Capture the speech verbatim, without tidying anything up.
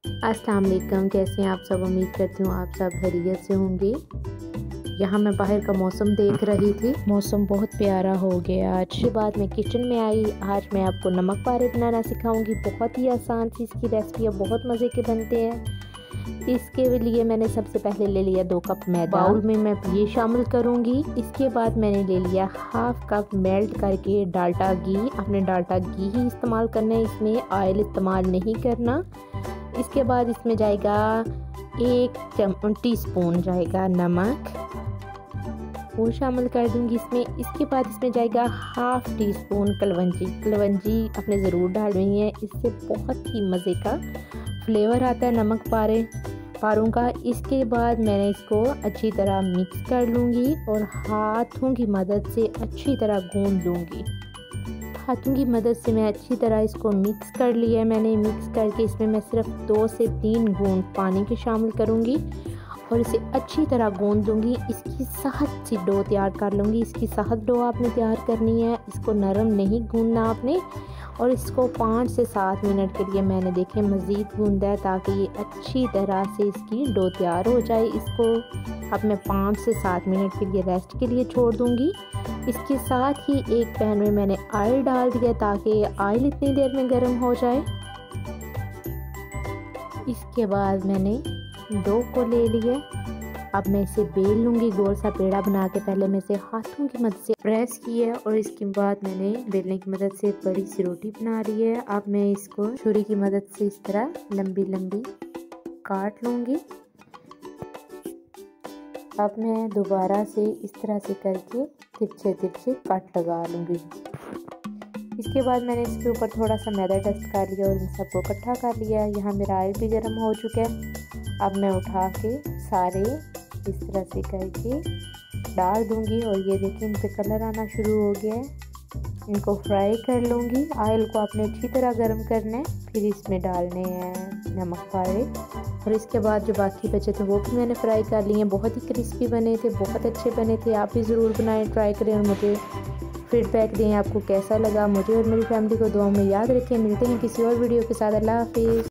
अस्सलाम वालेकुम, कैसे हैं आप सब। उम्मीद करती हूँ आप सब खैरियत से होंगे। यहाँ मैं बाहर का मौसम देख रही थी। मौसम बहुत प्यारा हो गया। आज के बाद मैं किचन में आई। आज मैं आपको नमक पारे बनाना सिखाऊंगी। बहुत ही आसान सी इसकी रेसिपी है, बहुत मज़े के बनते हैं। इसके लिए मैंने सबसे पहले ले लिया दो कप मैदा। बाउल में मैं ये शामिल करूँगी। इसके बाद मैंने ले लिया हाफ कप मेल्ट करके डाल्डा घी। आपने डाल्डा घी ही इस्तेमाल करना है, इसमें ऑयल इस्तेमाल नहीं करना। इसके बाद इसमें जाएगा एक टी स्पून जाएगा नमक, वो शामिल कर दूंगी इसमें। इसके बाद इसमें जाएगा half teaspoon kalonji. Kalonji आपने ज़रूर डालनी है, इससे बहुत ही मज़े का फ्लेवर आता है नमक पारे पारों का। इसके बाद मैंने इसको अच्छी तरह मिक्स कर लूँगी और हाथों की मदद से अच्छी तरह गूंद लूँगी। हाथों की मदद से मैं अच्छी तरह इसको मिक्स कर लिया है। मैंने मिक्स करके इसमें मैं सिर्फ दो से तीन बूंद पानी के शामिल करूँगी और इसे अच्छी तरह गूंद दूँगी। इसकी सख्त सी डो तैयार कर लूँगी। इसकी सख्त डो आपने तैयार करनी है, इसको नरम नहीं गूंदना आपने। और इसको पाँच से सात मिनट के लिए मैंने देखे मज़ीद गूंदा है, ताकि ये अच्छी तरह से इसकी डो तैयार हो जाए। इसको अब मैं पाँच से सात मिनट के लिए रेस्ट के लिए छोड़ दूँगी। इसके साथ ही एक पैन में मैंने ऑयल डाल दिया, ताकि ऑयल इतनी देर में गर्म हो जाए। इसके बाद मैंने डो को ले लिया। अब मैं इसे बेल लूँगी, गोल सा पेड़ा बना के। पहले मैं इसे हाथों की मदद से प्रेस किया और इसके बाद मैंने बेलने की मदद से बड़ी सी रोटी बना रही है। अब मैं इसको छुरी की मदद से इस तरह लंबी लंबी काट लूँगी। अब मैं दोबारा से इस तरह से करके तिरछे तिरछे कट लगा लूँगी। इसके बाद मैंने इसके ऊपर थोड़ा सा मैदा डस्ट कर लिया और इन सबको इकट्ठा कर लिया। यहाँ मेरा ऑयल भी गर्म हो चुका है। अब मैं उठा के सारे इस तरह से करके डाल दूँगी और ये देखिए इन पे कलर आना शुरू हो गया है। इनको फ्राई कर लूँगी। ऑयल को आपने अच्छी तरह गर्म करना है, फिर इसमें डालने हैं नमक पारे। और इसके बाद जो बाकी बचे थे वो भी मैंने फ्राई कर लिए हैं। बहुत ही क्रिस्पी बने थे, बहुत अच्छे बने थे। आप भी ज़रूर बनाएं, ट्राई करें और मुझे फीडबैक दें आपको कैसा लगा। मुझे और मेरी फैमिली को दुआ में याद रखें। मिलते हैं किसी और वीडियो के साथ। अल्लाह हाफिज़।